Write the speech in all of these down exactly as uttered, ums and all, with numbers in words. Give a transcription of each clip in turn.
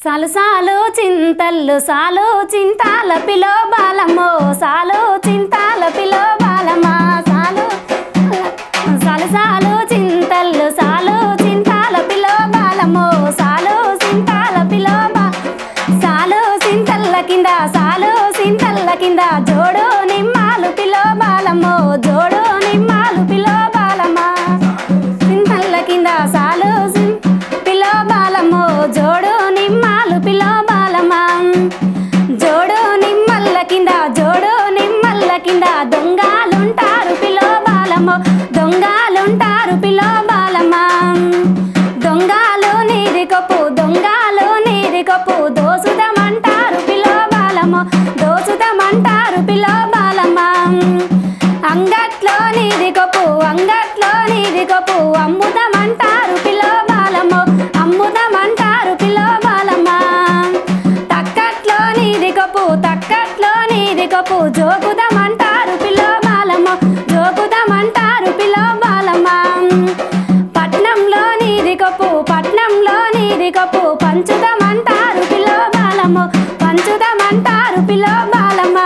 సాలు సాలు చింతల్లు సాలు చింతాల పిలో బాలమ్మో సాలు చింతాల పిలో బాలమ్మా సాలు సాలు సాలు చింతల్లు సాలు చింతాల పిలో బాలమ్మో సాలు చింతాల పిలో బా సాలు చింతల్ల కింద సాలు చింతల్ల కింద జోడు నిమ్మాలు పిలో బాలమ్మో జోడు నిమ్మాలు పిలో బాలమ్మా చింతల్ల కింద సాలు పిలో బాలమ్మో జోడు నిమ్మాలు పిలో బాలమ్మా జోడు నిమ్మల్ల కింద జోడు నిమ్మల్ల కింద దొంగలుంటారు పిలో బాలమ్మో దొంగలుంటారు పిలో బాలమ్మా దొంగలు నీది కప్పు దొంగలు నీది కప్పు దోసుదమంటారు పిలో బాలమ్మో దోసుదమంటారు పిలో బాలమ్మా అంగట్లో నీది కప్పు అంగట్లో నీది కప్పు అమ్ముదమంటారు పిలో బాలమ్మో అమ్ముదమంటారు పిలో బాలమ్మా తక్కట్లో నీది కప్పు తక్కట్లో నీది కప్పు జోకుదమంటారు పిలో బాలమ్మో జోకుదమంటారు పిలో బాలమ్మా పట్నంలో నీది కప్పు పట్నంలో నీది కప్పు పంచుదమంటారు పిలో బాలమ్మో పంచుదమంటారు పిలో బాలమ్మా.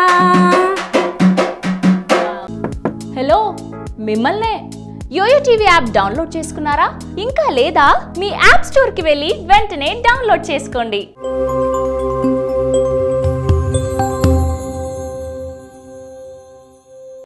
హలో, మిమ్మల్నే యోయో టీవీ యాప్ డౌన్లోడ్ చేసుకున్నారా? ఇంకా లేదా? మీ యాప్ స్టోర్కి వెళ్ళి వెంటనే డౌన్లోడ్ చేసుకోండి.